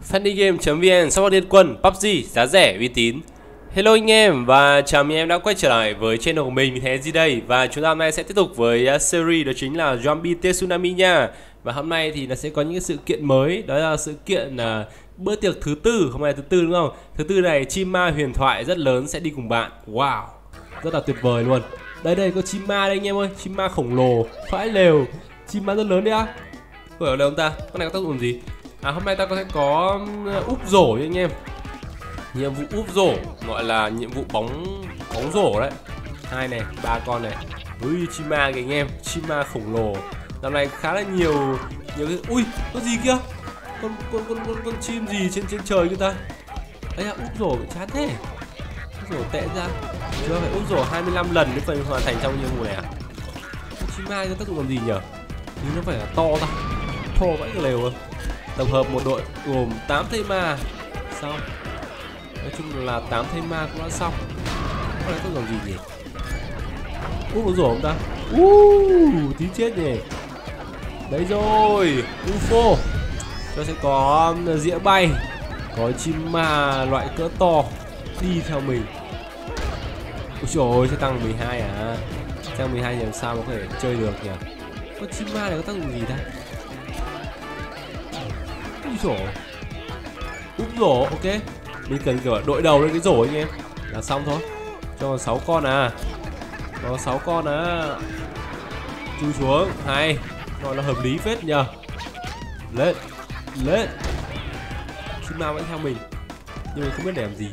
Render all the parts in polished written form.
Funnygame.vn support liên quân PUBG giá rẻ uy tín. Hello anh em và chào mừng em đã quay trở lại với channel của mình thế gì đây. Và chúng ta hôm nay sẽ tiếp tục với series đó chính là Zombie Tsunami nha. Và hôm nay thì nó sẽ có những cái sự kiện mới, đó là sự kiện bữa tiệc thứ tư, không phải thứ tư đúng không? Thứ tư này chim ma huyền thoại rất lớn sẽ đi cùng bạn. Wow, rất là tuyệt vời luôn. Đây có chim ma đây anh em ơi, chim ma khổng lồ, phãi lều, chim ma rất lớn đấy á. Hiểu đâu ông ta, con này có tác dụng gì? Hôm nay ta có thể có úp rổ nha anh em. Nhiệm vụ úp rổ gọi là nhiệm vụ bóng rổ đấy. 2 này, 3 con này. Ui, chim ma kìa anh em, chim ma khổng lồ. Năm nay khá là nhiều cái. Ui, con gì kia? Con chim gì trên trời kia ta? Đấy là úp rổ chán thế. Úp rổ tệ ra. Chưa phải úp rổ 25 lần mới phải hoàn thành trong nhiệm vụ này à? Con chim ma có tác dụng làm gì nhỉ? Nhưng nó phải là to ta. To vãi cái lều rồi. Tổng hợp một đội gồm 8 thây ma. Xong. Nói chung là 8 thây ma cũng đã xong. Có lẽ tôi làm gì nhỉ? Có rổ không ta? Tí chết nhỉ. Đấy rồi, UFO. Cho sẽ có dĩa bay, có chim ma loại cỡ to đi theo mình. Ôi trời ơi, sẽ tăng 12 à? Tăng 12 thì làm sao mà có thể chơi được nhỉ? Con chim ma này có tác dụng gì ta? Ui rổ. Úp rổ, ok. Mình cần kiểu đội đầu lên cái rổ anh em là xong thôi. Cho 6 con à. Có 6 con à. Chui xuống, hay. Gọi là hợp lý phết nhờ. Lên. Chim ma vẫn theo mình. Nhưng mình không biết để làm gì.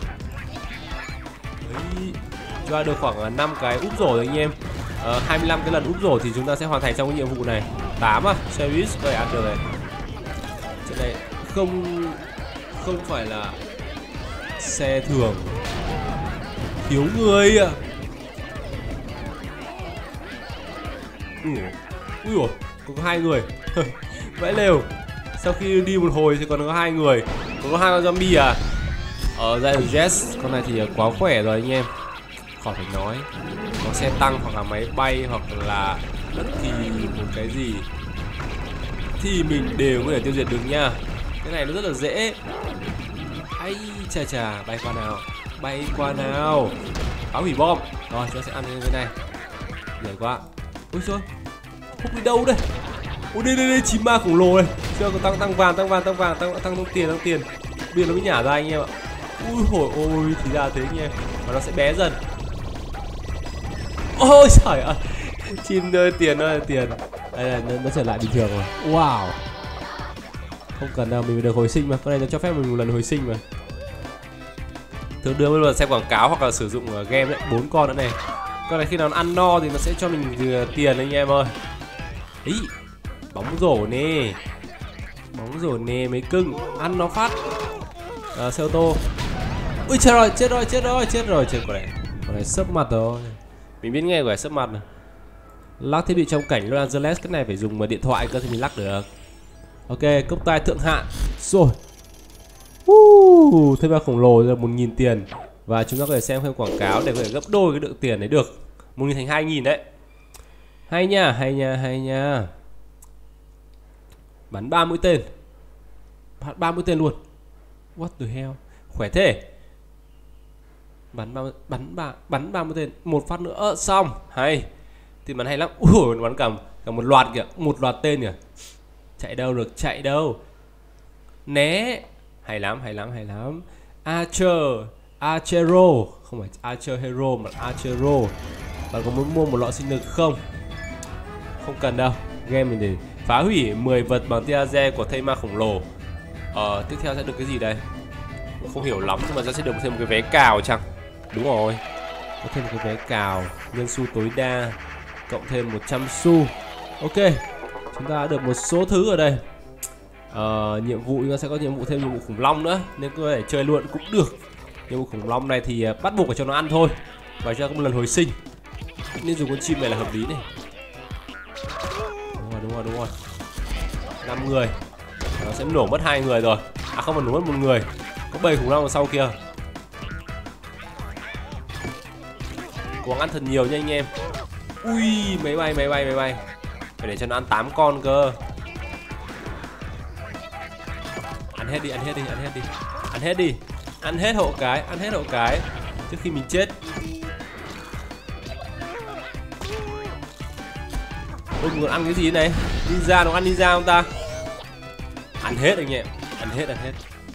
Đấy. Cho được khoảng 5 cái úp rổ rồi anh em. 25 cái lần úp rổ thì chúng ta sẽ hoàn thành xong cái nhiệm vụ này. 8 à, service có thể ăn được này. Chuyện này không phải là xe thường. Thiếu người à. Ui ủa, có 2 người. Vãi lều. Sau khi đi một hồi thì còn có 2 người. Có 2 con zombie à. Giant Jets, con này thì quá khỏe rồi anh em. Khỏi phải nói. Có xe tăng hoặc là máy bay hoặc là bất kỳ một cái gì thì mình đều có thể tiêu diệt được nha. Cái này nó rất là dễ. Ai chà, bay qua nào. Phá hủy bom. Rồi, chúng ta sẽ ăn cái này. Giỏi quá. Ôi trời, không đi đâu đây. Ôi đây chim ma khổng lồ này. Chưa có tăng vàng, tăng tiền. Bây giờ nó mới nhả ra anh em ạ. Ui hồi ôi, thì ra thế anh em. Và nó sẽ bé dần. Ôi trời ơi. Chim ơi, tiền. Đây là nó trở lại bình thường rồi. Wow. Không cần đâu, mình được hồi sinh mà. Con này nó cho phép mình một lần hồi sinh mà. Thường đưa bây giờ xem quảng cáo hoặc là sử dụng game đấy. 4 con nữa này. Con này khi nào nó ăn no thì nó sẽ cho mình tiền anh em ơi. Ý, bóng rổ nè mấy cưng. Ăn nó phát. Xe ô tô. Ui chết rồi. Con này sấp mặt rồi. Mình biết nghe của sấp mặt này. Lắc thiết bị trong cảnh Los Angeles. Cái này phải dùng điện thoại cơ thì mình lắc được. Ok, cốc tai thượng hạng. Rồi. Thêm ba khổng lồ là 1.000 tiền. Và chúng ta có thể xem thêm quảng cáo để có thể gấp đôi cái lượng tiền đấy được. 1.000 thành 2.000 đấy. Hay nha. Bắn 30 tên. Bắn 30 tên luôn. What the hell. Khỏe thế. Bắn 30 tên. Một phát nữa xong. Hay. Thì bắn hay lắm. Bắn cả một loạt kìa. Một loạt tên kìa. Chạy đâu. Né. Hay lắm. Archero. Không phải Archer Hero mà Archero. Bạn có muốn mua một lọ sinh lực không? Không cần đâu. Game mình để phá hủy 10 vật bằng tia laser của thây ma khổng lồ. Tiếp theo sẽ được cái gì đây? Không hiểu lắm nhưng mà sẽ được thêm một cái vé cào chăng? Đúng rồi. Có thêm một cái vé cào. Nhân xu tối đa. Cộng thêm 100 xu. Ok. Chúng ta đã được một số thứ ở đây. Nhiệm vụ chúng ta sẽ có nhiệm vụ thêm nhiệm vụ khủng long nữa. Nên có thể chơi luôn cũng được. Nhiệm vụ khủng long này thì bắt buộc phải cho nó ăn thôi. Và cho nó có một lần hồi sinh. Nên dùng con chim này là hợp lý này. Đúng rồi. 5 người. Nó sẽ nổ mất 2 người rồi. Không phải nổ mất 1 người. Có 7 khủng long ở sau kia. Cố gắng ăn thật nhiều nha anh em. Ui, máy bay. Phải để cho nó ăn 8 con cơ. Ăn hết đi, ăn hết đi, ăn hết đi. Ăn hết đi. Ăn hết hộ cái, ăn hết hộ cái trước khi mình chết. Ôi, còn ăn cái gì này? Ninja, nó ăn ninja không ta? Ăn hết anh em. Ăn hết, ăn hết.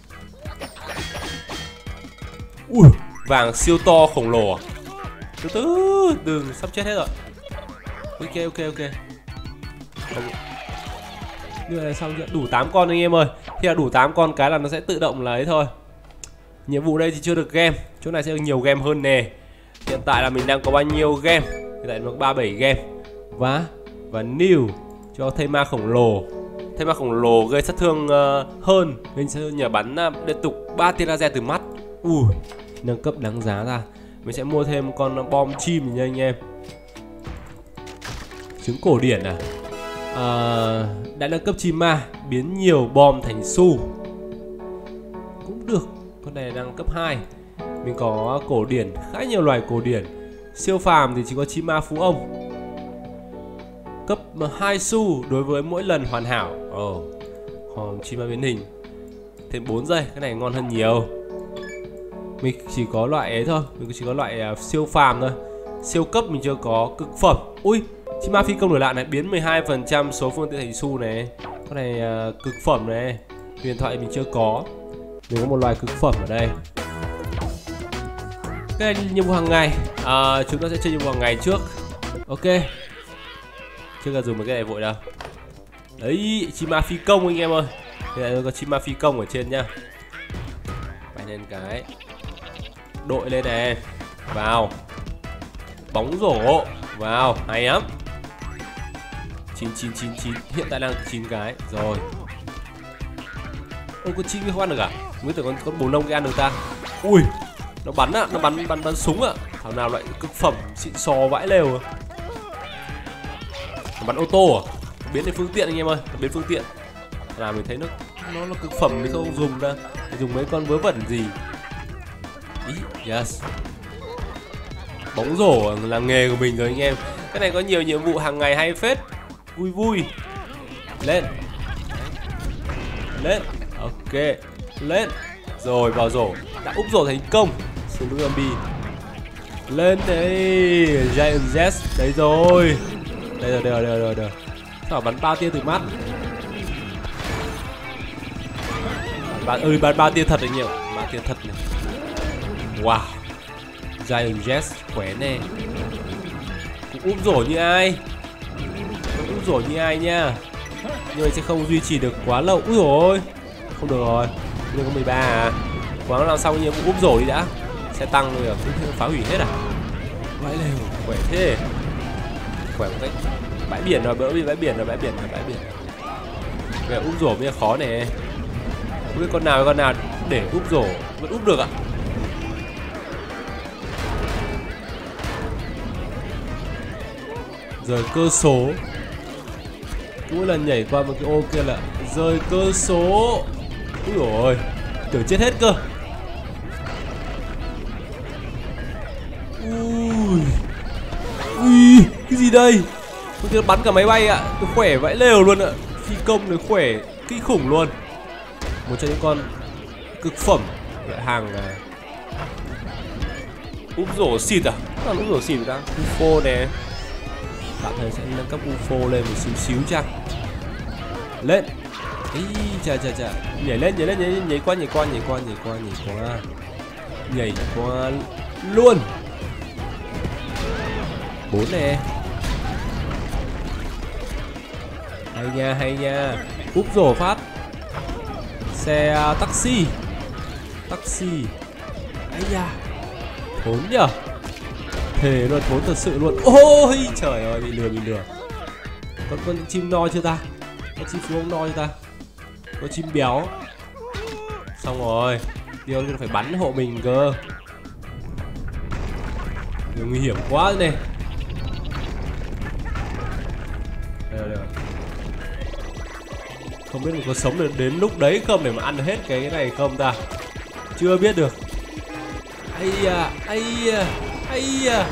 Ui, vàng siêu to khổng lồ. Từ từ, đừng, sắp chết hết rồi. Ok. Như này xong chưa? Đủ 8 con anh em ơi. Khi là đủ 8 con cái là nó sẽ tự động lấy thôi. Nhiệm vụ đây thì chưa được game. Chỗ này sẽ được nhiều game hơn nè. Hiện tại là mình đang có bao nhiêu game? Hiện tại nó có 37 game. Và new cho thêm ma khổng lồ. Thêm ma khổng lồ gây sát thương hơn. Gây sát thương nhờ bắn liên tục 3 tia laser từ mắt. Ui, nâng cấp đáng giá ra. Mình sẽ mua thêm con bom chim nha anh em. Trứng cổ điển à? Đã nâng cấp chim ma, biến nhiều bom thành xu. Cũng được. Con này đang cấp 2. Mình có cổ điển, khá nhiều loài cổ điển. Siêu phàm thì chỉ có chim ma phú ông. Cấp 2 xu đối với mỗi lần hoàn hảo. Còn chim ma biến hình thêm 4 giây, cái này ngon hơn nhiều. Mình chỉ có loại ấy thôi, mình chỉ có loại siêu phàm thôi. Siêu cấp mình chưa có. Cực phẩm. Ui, chim ma phi công đổi lạ này, biến 12% số phương tiện thành xu này. Con này cực phẩm này. Huyền thoại mình chưa có. Mình có một loài cực phẩm ở đây. Cái này nhiệm vụ hàng ngày. Chúng ta sẽ chơi nhiệm vụ hàng ngày trước. Ok. Chưa cần dùng một cái này vội đâu. Đấy, chim ma phi công anh em ơi. Đây là có chim ma phi công ở trên nhá. Bay lên cái. Đội lên này. Vào. Bóng rổ. Vào, hay lắm. 9. Hiện tại đang 9 cái. Rồi. Ôi, con chim không ăn được à? Mới tưởng con bồ nông cái ăn được ta. Ui, nó bắn á, nó bắn súng ạ. Thảo nào lại cực phẩm xịn sò vãi lều à. Nó bắn ô tô à? Biến thành phương tiện anh em ơi, biến phương tiện. Là mình thấy nó là cực phẩm mình không dùng ra. Mình dùng mấy con vớ vẩn gì. Yes. Bóng rổ là nghề của mình rồi anh em. Cái này có nhiều nhiệm vụ hàng ngày hay phết. Vui. Lên. Ok. Lên. Rồi vào rổ. Đã úp rổ thành công. Xuống zombie. Lên đây. Giant Jet. Đấy rồi. Đây rồi. Sao bắn 3 tia từ mắt. Bắn 3 tia thật anh em. 3 tia thật này. Wow. Giant Jet khỏe nè. Cũng úp rổ như ai. Úp rổ như ai nha. Nhưng mà sẽ không duy trì được quá lâu. Úi dồi. Không được rồi. Nhưng có 13 à. Quáng làm xong nhiệm vụ úp rổ đi đã. Sẽ tăng rồi à. Cứ phá hủy hết à. Vãi lều. Khỏe thế. Khỏe một cách. Bãi biển rồi. Bãi biển. Về úp rổ mới là khó nè. Không biết con nào để úp rổ vẫn úp được ạ. Rời cơ số. Mỗi lần nhảy qua một cái ô kia là rời cơ số. Úi dồi ôi, tưởng chết hết cơ. Ui, cái gì đây? Tôi kia bắn cả máy bay ạ. Tôi khỏe vãi lều luôn ạ. Phi công này khỏe kinh khủng luôn. Một trong những con cực phẩm loại hàng úp rổ xịt à? Còn úp rổ xịt ta. UFO nè. Bạn thấy sẽ nâng cấp UFO lên một xíu chăng? Lên. Ý, chà. Nhảy qua. Nhảy qua luôn. 4 nè. Hay nha. Úp rổ phát. Xe taxi. Ấy da. Thốn nhở. Thề luôn, thốn thật sự luôn. Ôi trời ơi, bị lừa. Con chim no chưa ta? Con chim phú ông no chưa ta? Con chim béo. Xong rồi. Điều phải bắn hộ mình cơ. Điều nguy hiểm quá này. Đây. Không biết mình có sống được đến lúc đấy không để mà ăn hết cái này không ta? Chưa biết được. Ây da.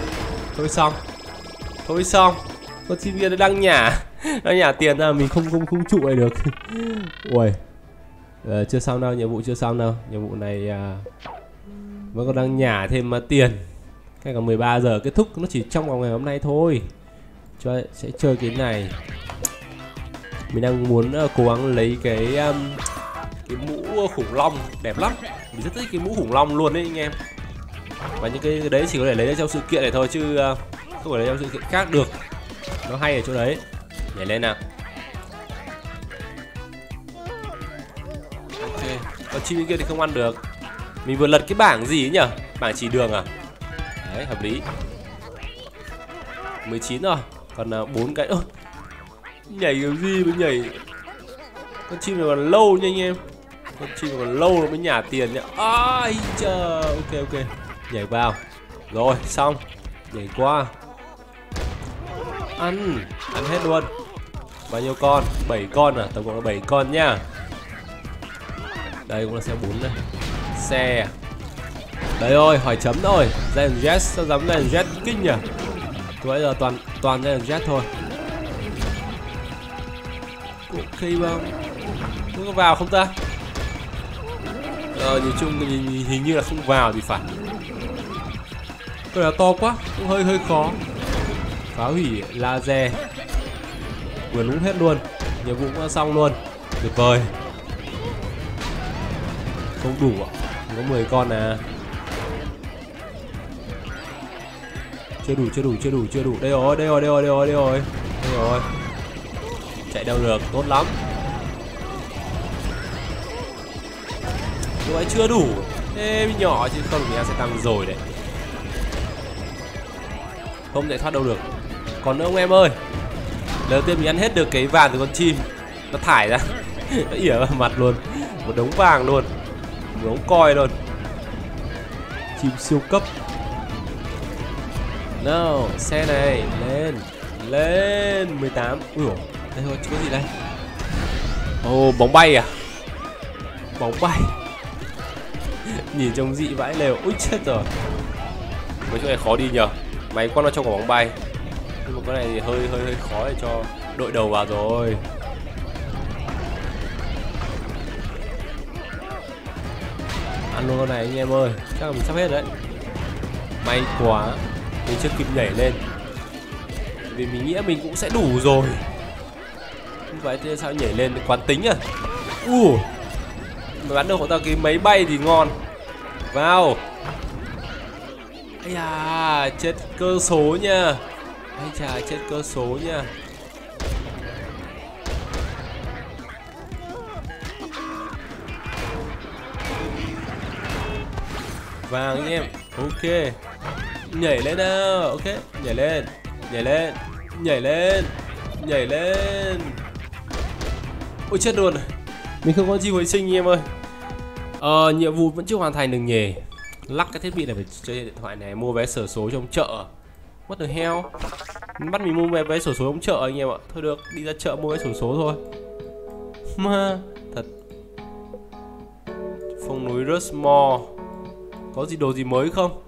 Thôi xong. Con chim kia nó đang nhả tiền ra mình không trụ lại được. Ui. Chưa xong đâu, nhiệm vụ chưa xong đâu. Nhiệm vụ này vẫn còn đang nhả thêm tiền. Cái còn 13 giờ kết thúc, nó chỉ trong vòng ngày hôm nay thôi. Sẽ chơi cái này. Mình đang muốn cố gắng lấy cái mũ khủng long đẹp lắm. Mình rất thích cái mũ khủng long luôn đấy anh em. Và những cái đấy chỉ có thể lấy trong sự kiện này thôi chứ không phải lấy trong sự kiện khác được. Nó hay ở chỗ đấy. Nhảy lên nào. Ok. Còn chim bên kia thì không ăn được. Mình vừa lật cái bảng gì ấy nhỉ? Bảng chỉ đường à? Đấy, hợp lý. 19 rồi. Còn 4 cái. Nhảy kiểu gì mà nhảy. Con chim này còn lâu nha anh em. Con chim này còn lâu nó mới nhả tiền nhá. Ai trời. Ok. Nhảy vào. Rồi, xong. Nhảy qua. Ăn hết luôn. Bao nhiêu con? 7 con à? Tổng cộng là 7 con nhá. Đây cũng là xe 4 này. Xe. Đấy rồi, hỏi chấm rồi. Giant Jet, sao dám Giant Jet kinh nhỉ? Tôi bây giờ toàn Giant Jet thôi. Ok không? Nó có vào không ta? Nhìn chung hình như là không vào thì phải. Cái là to quá, cũng hơi khó. Phá hủy laser. Vừa đúng hết luôn. Nhiệm vụ cũng đã xong luôn. Tuyệt vời. Không đủ ạ. Có 10 con à. Chưa đủ. Đây rồi. Chạy đâu được, tốt lắm. Như vậy chưa đủ. Ê, nhỏ chứ không thì em sẽ tăng rồi đấy. Không thể thoát đâu được. Còn nữa ông em ơi. Lần đầu tiên mình ăn hết được cái vàng từ con chim. Nó thải ra. Nó ỉa vào mặt luôn. Một đống vàng luôn. Một đống coi luôn. Chim siêu cấp. No, xe này. Lên 18. Ui dồi, đây thôi, chứ có gì đây. Bóng bay à. Bóng bay. Nhìn trông dị vãi lều. Úi chết rồi. Mấy chỗ này khó đi nhờ. Máy con nó trong quả bóng bay. Nhưng mà cái này thì hơi khó để cho đội đầu vào rồi. Ăn luôn con này anh em ơi. Chắc là mình sắp hết đấy. May quá. Mình chưa kịp nhảy lên. Vì mình nghĩ mình cũng sẽ đủ rồi. Không phải thế sao nhảy lên quán tính à. Mà bắn được họ ta cái máy bay thì ngon. Vào. Ây da, chết cơ số nha. Ây chà, chết cơ số nha. Vàng anh em. Ok. Nhảy lên nào. Ok, nhảy lên. Ôi chết luôn. Mình không có chim hồi sinh anh em ơi. Nhiệm vụ vẫn chưa hoàn thành được nhỉ. Lắc cái thiết bị này phải chơi điện thoại này. Mua vé xổ số trong chợ. What the hell. Bắt mình mua vé xổ số trong chợ anh em ạ. Thôi được, đi ra chợ mua vé xổ số thôi. Mà thật. Phong núi Rushmore. Có gì đồ gì mới không?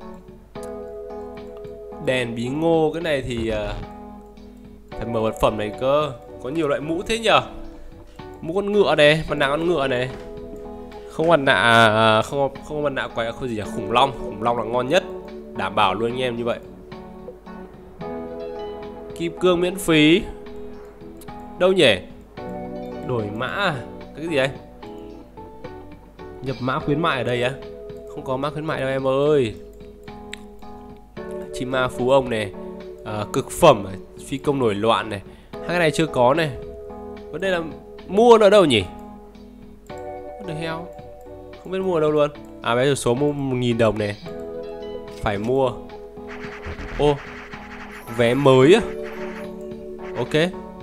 Đèn bí ngô. Cái này thì phải mở vật phẩm này cơ. Có nhiều loại mũ thế nhở. Mũ con ngựa này, mặt nạ con ngựa này. Không mặt nạ không mặt nạ quái không gì nhỉ? Khủng long là ngon nhất. Đảm bảo luôn anh em như vậy. Kim cương miễn phí. Đâu nhỉ? Đổi mã à? Cái gì đây? Nhập mã khuyến mại ở đây á? Không có mã khuyến mại đâu em ơi. Chim ma phú ông này. Cực phẩm phi công nổi loạn này. Hai cái này chưa có này. Vấn đề là mua nó ở đâu nhỉ? What the hell? Không biết mua ở đâu luôn. À vé số mua 1.000 đồng này. Phải mua. Ô, vé mới á. Ok.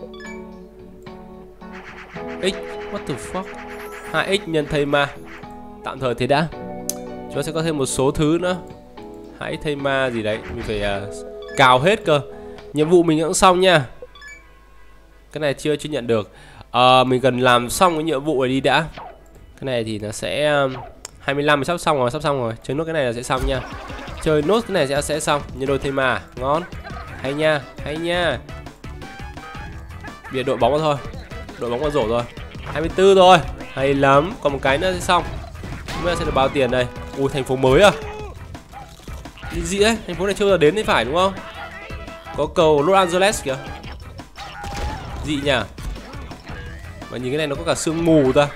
X, what the fuck. 2x nhân thây ma. Tạm thời thế đã. Chúng ta sẽ có thêm một số thứ nữa. 2x thây ma gì đấy. Mình phải cào hết cơ. Nhiệm vụ mình cũng xong nha. Cái này chưa nhận được. Mình cần làm xong cái nhiệm vụ này đi đã. Cái này thì nó sẽ 25 sắp xong rồi. Chơi nốt cái này là sẽ xong nha. Chơi nốt cái này sẽ xong. Nhân đôi thêm mà. Ngon. Hay nha. Bây giờ đội bóng thôi. Đội bóng vào rổ rồi. 24 rồi. Hay lắm, còn một cái nữa thì xong. Chúng ta sẽ được bao tiền đây. Ui, thành phố mới à? Gì đấy, thành phố này chưa bao giờ đến thì phải đúng không? Có cầu Los Angeles kìa. Dị nhỉ? Và nhìn cái này nó có cả sương mù ta.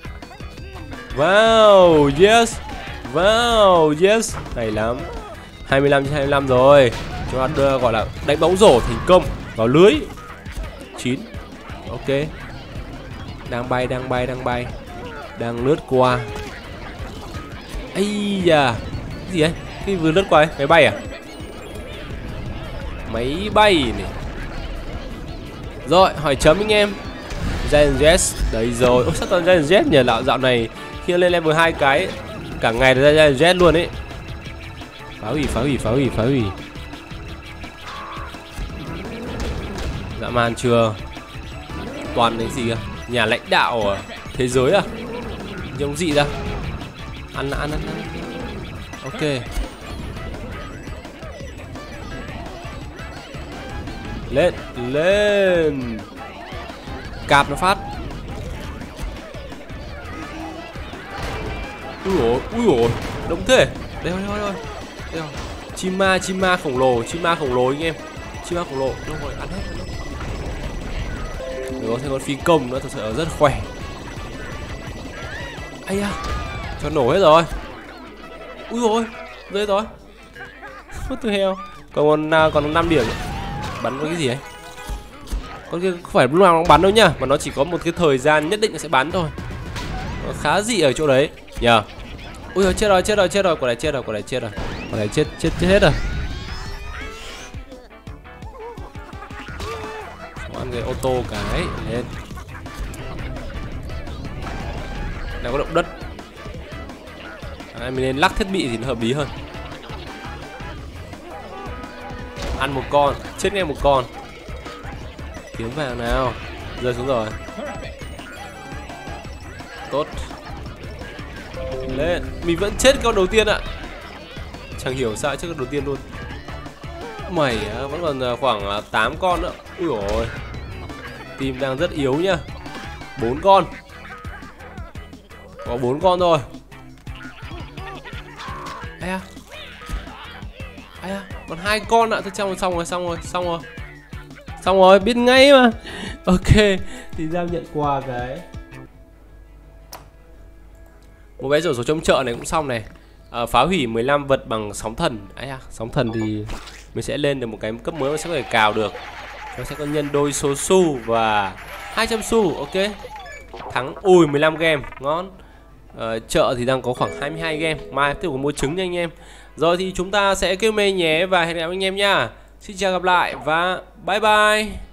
Wow, yes. Wow, yes. Hay lắm. 25/25 rồi. Chúng ta đưa gọi là đánh bóng rổ thành công vào lưới. 9. Ok. Đang bay. Đang lướt qua. Ây da. Cái gì đấy? Cái vừa lướt qua ấy, máy bay à? Máy bay này. Rồi, hỏi chấm anh em. Giant Jet đấy rồi. Ôi sao toàn Giant Jet nhỉ? Dạo này khi lên level 2 cái cả ngày là Giant Jet luôn ấy. Phá hủy. Dã man chưa? Toàn cái gì kìa? Nhà lãnh đạo thế giới à? Giống dị ra. Ăn. Ok. Lên. Cạp nó phát. Ui ôi, đông thế. Đây thôi. Chim ma khổng lồ anh em. Chim ma khổng lồ, đâu rồi, ăn hết rồi. Có thêm con phi công nữa, thật sự rất khỏe. Ây da, cho nổ hết rồi. Ui ôi, rơi rồi. What the hell. Còn 5 điểm nữa. Bắn với cái gì ấy? Con kia không phải lúc nào nó bắn đâu nhá, mà nó chỉ có một cái thời gian nhất định nó sẽ bắn thôi. Nó khá dị ở chỗ đấy nhờ. Ui ôi, chết rồi, quả này chết rồi. Quả này chết hết rồi. Ăn cái ô tô cái lên. Đang có động đất. Mình nên lắc thiết bị thì nó hợp lý hơn. Ăn một con, chết ngay một con. Kiếm vàng nào. Rơi xuống rồi. Tốt. Lên. Mình vẫn chết con đầu tiên ạ. Chẳng hiểu sao chết con đầu tiên luôn. Mày vẫn còn khoảng 8 con nữa. Ui dồi. Team đang rất yếu nhá. 4 con. Có 4 con thôi. Ai à, còn 2 con ạ. Thôi xong rồi, biết ngay mà. Ok, thì Giang nhận quà cái một vé số trong chợ này cũng xong này. Phá hủy 15 vật bằng sóng thần. Sóng thần thì mình sẽ lên được một cái cấp mới, mình sẽ có thể cào được. Nó sẽ có nhân đôi số xu và 200 xu. Ok. Thắng 15 game, ngon. Chợ thì đang có khoảng 22 game. Mai tiếp tục mua trứng nha anh em. Rồi thì chúng ta sẽ kêu mê nhé và hẹn gặp anh em nha. Xin chào gặp lại và bye bye.